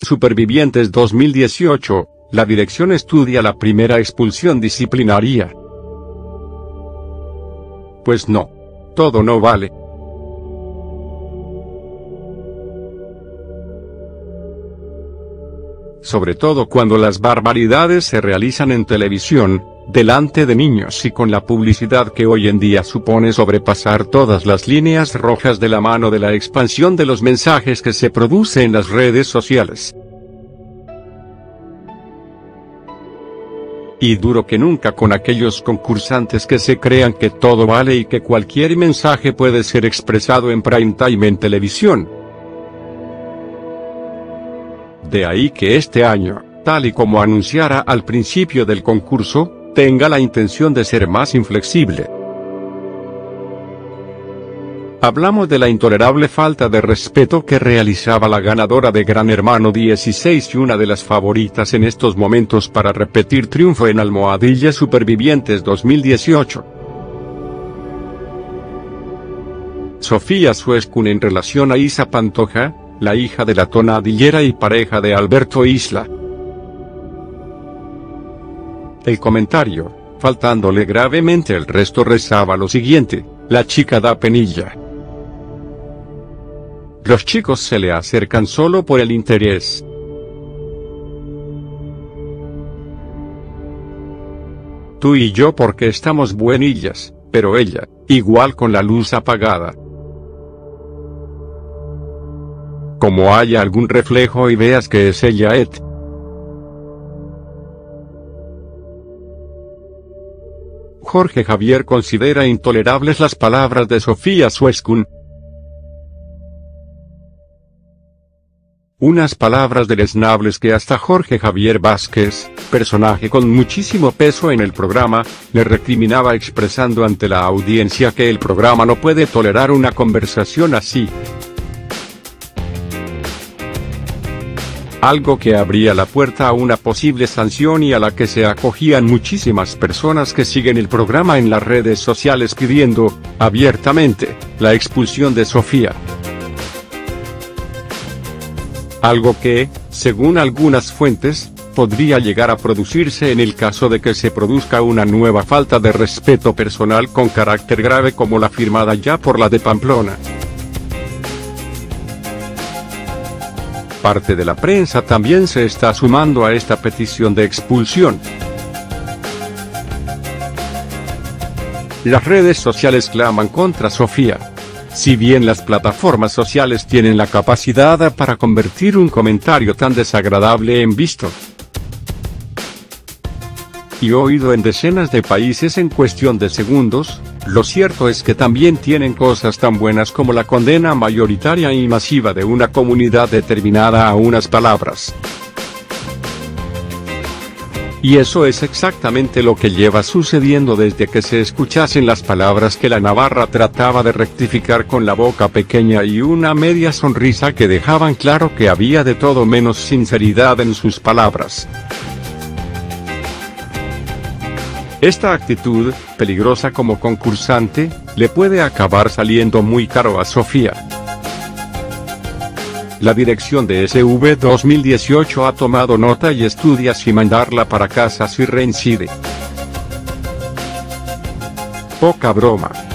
Supervivientes 2018, la dirección estudia la primera expulsión disciplinaria. Pues no. Todo no vale. Sobre todo cuando las barbaridades se realizan en televisión, delante de niños y con la publicidad que hoy en día supone sobrepasar todas las líneas rojas de la mano de la expansión de los mensajes que se produce en las redes sociales. Y duro que nunca con aquellos concursantes que se crean que todo vale y que cualquier mensaje puede ser expresado en prime time en televisión. De ahí que este año, tal y como anunciara al principio del concurso, tenga la intención de ser más inflexible. Hablamos de la intolerable falta de respeto que realizaba la ganadora de Gran Hermano 16 y una de las favoritas en estos momentos para repetir triunfo en Almohadilla Supervivientes 2018. Sofía Suescun en relación a Isa Pantoja, la hija de la tonadillera y pareja de Alberto Isla. El comentario, faltándole gravemente el resto, rezaba lo siguiente: la chica da penilla. Los chicos se le acercan solo por el interés. Tú y yo porque estamos buenillas, pero ella, igual con la luz apagada. Como haya algún reflejo y veas que es ella, Jorge Javier considera intolerables las palabras de Sofía Suescun. Unas palabras deleznables que hasta Jorge Javier Vázquez, personaje con muchísimo peso en el programa, le recriminaba expresando ante la audiencia que el programa no puede tolerar una conversación así. Algo que abría la puerta a una posible sanción y a la que se acogían muchísimas personas que siguen el programa en las redes sociales pidiendo, abiertamente, la expulsión de Sofía. Algo que, según algunas fuentes, podría llegar a producirse en el caso de que se produzca una nueva falta de respeto personal con carácter grave como la firmada ya por la de Pamplona. Parte de la prensa también se está sumando a esta petición de expulsión. Las redes sociales claman contra Sofía. Si bien las plataformas sociales tienen la capacidad para convertir un comentario tan desagradable en visto y oído en decenas de países en cuestión de segundos, lo cierto es que también tienen cosas tan buenas como la condena mayoritaria y masiva de una comunidad determinada a unas palabras. Y eso es exactamente lo que lleva sucediendo desde que se escuchasen las palabras que la navarra trataba de rectificar con la boca pequeña y una media sonrisa que dejaban claro que había de todo menos sinceridad en sus palabras. Esta actitud, peligrosa como concursante, le puede acabar saliendo muy caro a Sofía. La dirección de SV 2018 ha tomado nota y estudia si mandarla para casa si reincide. Poca broma.